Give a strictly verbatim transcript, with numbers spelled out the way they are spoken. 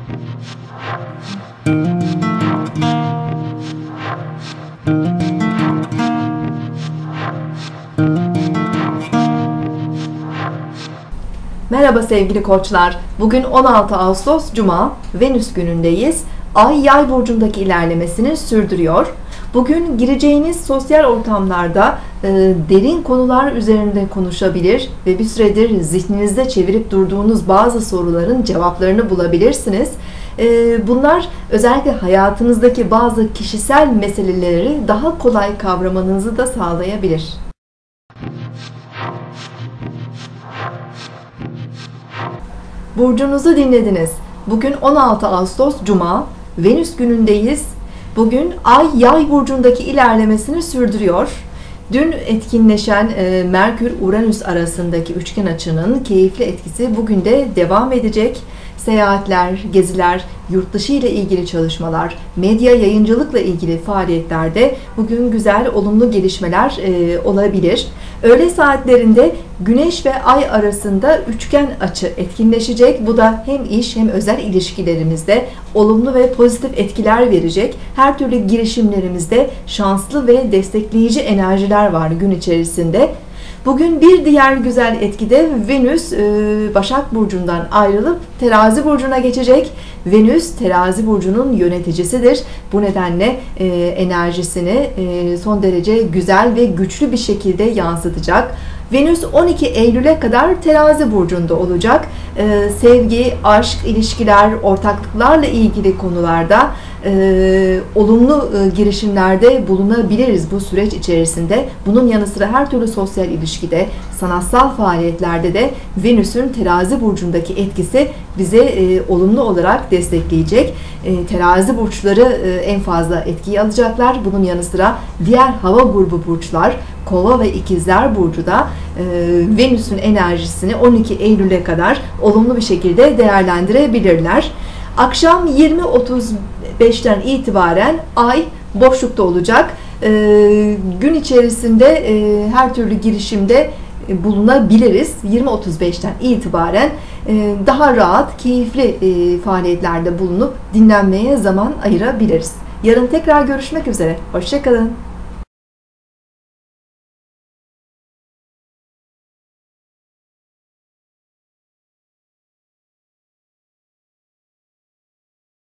Merhaba sevgili koçlar. Bugün on altı Ağustos Cuma, Venüs günündeyiz. Ay Yay burcundaki ilerlemesini sürdürüyor. Bugün gireceğiniz sosyal ortamlarda e, derin konular üzerinde konuşabilir ve bir süredir zihninizde çevirip durduğunuz bazı soruların cevaplarını bulabilirsiniz. E, bunlar özellikle hayatınızdaki bazı kişisel meseleleri daha kolay kavramanızı da sağlayabilir. Burcunuzu dinlediniz. Bugün on altı Ağustos Cuma, Venüs günündeyiz. Bugün Ay Yay burcundaki ilerlemesini sürdürüyor. Dün etkinleşen e, Merkür-Uranüs arasındaki üçgen açının keyifli etkisi bugün de devam edecek. Seyahatler, geziler, yurt dışı ile ilgili çalışmalar, medya yayıncılıkla ilgili faaliyetlerde bugün güzel, olumlu gelişmeler e, olabilir. Öğle saatlerinde Güneş ve Ay arasında üçgen açı etkinleşecek. Bu da hem iş hem özel ilişkilerimizde olumlu ve pozitif etkiler verecek. Her türlü girişimlerimizde şanslı ve destekleyici enerjiler var gün içerisinde. Bugün bir diğer güzel etkide Venüs Başak Burcu'ndan ayrılıp Terazi Burcu'na geçecek. Venüs Terazi Burcu'nun yöneticisidir. Bu nedenle enerjisini son derece güzel ve güçlü bir şekilde yansıtacak. Venüs on iki Eylül'e kadar Terazi Burcu'nda olacak. Ee, sevgi, aşk, ilişkiler, ortaklıklarla ilgili konularda e, olumlu e, girişimlerde bulunabiliriz bu süreç içerisinde. Bunun yanı sıra her türlü sosyal ilişkide, sanatsal faaliyetlerde de Venüs'ün Terazi Burcu'ndaki etkisi bize e, olumlu olarak destekleyecek. E, terazi burçları e, en fazla etkiyi alacaklar. Bunun yanı sıra diğer hava grubu burçlar, Kova ve İkizler Burcu da e, Venüs'ün enerjisini on iki Eylül'e kadar olumlu bir şekilde değerlendirebilirler. Akşam yirmi otuz beşten itibaren Ay boşlukta olacak. E, gün içerisinde e, her türlü girişimde e, bulunabiliriz. yirmi otuz beşten itibaren e, daha rahat, keyifli e, faaliyetlerde bulunup dinlenmeye zaman ayırabiliriz. Yarın tekrar görüşmek üzere. Hoşça kalın.